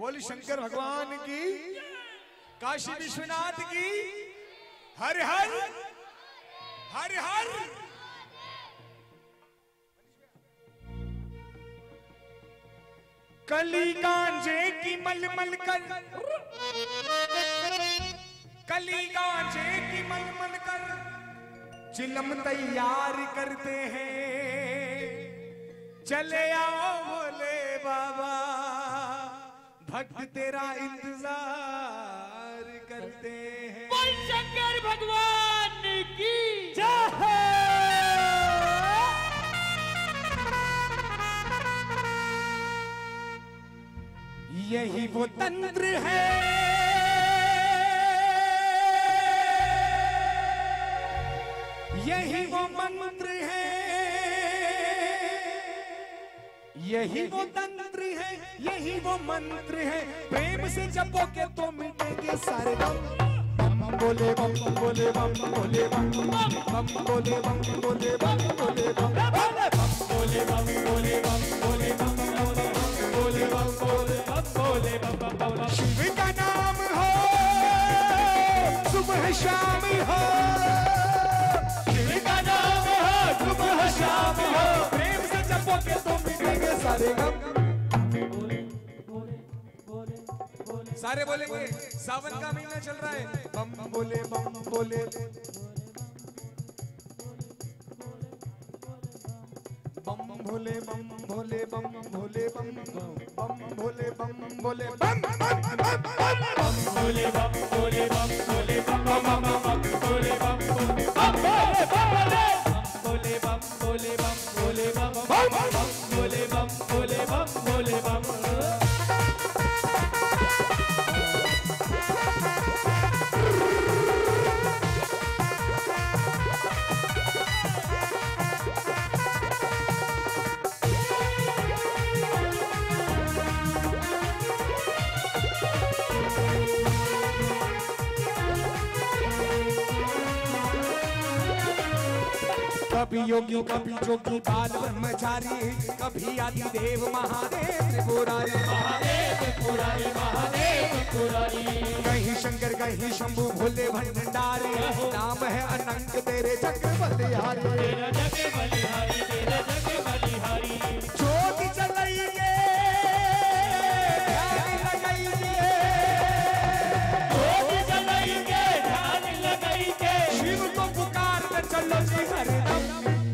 बोल शंकर भगवान की, काशी विश्वनाथ की, हर हर हर हर। कली गांजे की मलमल कर, कली गांजे की मलमल कर चिलम तैयार करते हैं। चले आओ भोले बाबा, भक्त तेरा इंतजार करते हैं। बोल शंकर भगवान की जय। यही वो तंत्र है, यही वो मंत्र है, यही वो तंत्र है, यही वो मंत्र है। प्रेम से जपोगे तो मिटेंगे सारे गम। बम बोले बम बोले बम बोले बम बम बोले बम बोले बम बोले बम बोले बम बोले बम बोले बम बोले बम बोले बम। शिव का नाम हो सुबह शाम हो, शिव का नाम हो सुबह शाम हो। प्रेम से जपोगे तो मिटेंगे सारे गम। सारे बोलेंगे, सावन का महीना चल रहा है। बम बोले बम बोले बम भोले बम भोले बम भोले बम बम भोले बम भोले बम बम भोले बम भोले बम भोले बम बम भोले बम भोले बम भोले बम भोले बम भोले बम भोले बम भोले बम भोले बम। कभी योगी कभी जोगी बाल ब्रह्मचारी, कभी आदि देव महादेव त्रिपुरारी, महादेव त्रिपुरारी महादेव त्रिपुरारी। कहीं शंकर कहीं शंभु भोले भंडारी, नाम है अनंत तेरे जग बलिहारी, तेरा जग बलिहारी, तेरा जग बलिहारी। ज्योति जलाइए ध्यान लगाइए, ज्योति जलाइए ध्यान लगाइए। शिव को पुकार कर चलो जी हरदम।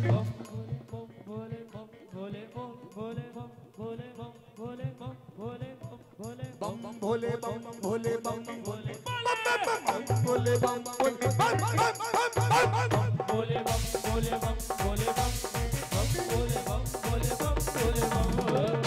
भोले बम भोले बम भोले बम भोले बम भोले बम भोले बम भोले बम भोले बम भोले बम भोले बम भोले बम।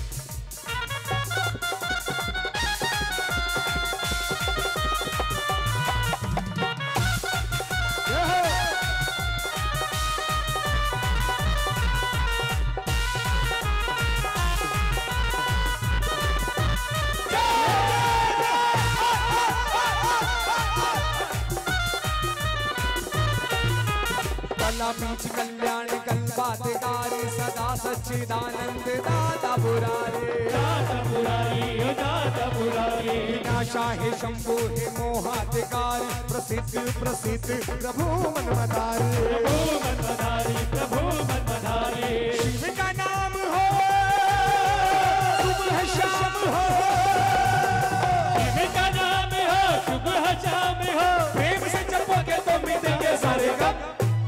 बीच कल्याण कल्पाधिकारी, सदा सच्चिदानंद दाता बुरारे, दाता बुरारी, दाता बुरारी। विनाशा है शंभु है मोहाधिकार, प्रसिद्ध प्रसिद्ध प्रभु मनमदारी, प्रभु मनमदारी, प्रभु मनमदारी। शिव का नाम हो सुबह शाम हो, शिव का नाम हो सुबह शाम हो। प्रेम से जपोगे तो मिटेंगे सारे गम।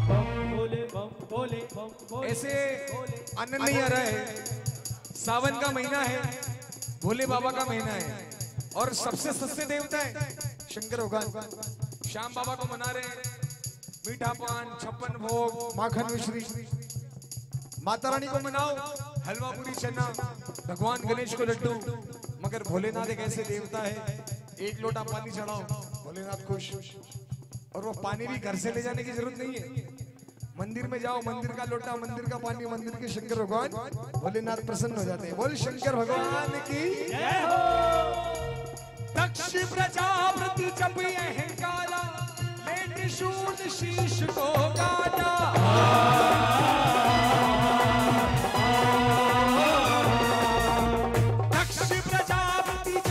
ऐसे आनंद नहीं आ रहा है। सावन का महीना है, भोले बाबा का महीना है, और सबसे सस्ते देवता है शंकर भगवान। श्याम बाबा को मना रहे हैं, मीठा पान, 56 भोग, माखन मिश्री। माता रानी को मनाओ, हलवा पूरी चना, भगवान गणेश को लड्डू। मगर भोलेनाथ एक ऐसे देवता है, एक लोटा पानी चढ़ाओ भोलेनाथ खुश। और वो पानी भी घर से ले जाने की जरूरत नहीं है, मंदिर में जाओ, मंदिर का लोटा, मंदिर का पानी, मंदिर के शंकर भगवान भोलेनाथ प्रसन्न हो जाते हैं। बोल शंकर भगवान की जय हो। दक्ष प्रजापति जब अहंकारा, ले त्रिशूल शीश को काटा। दक्ष प्रजापति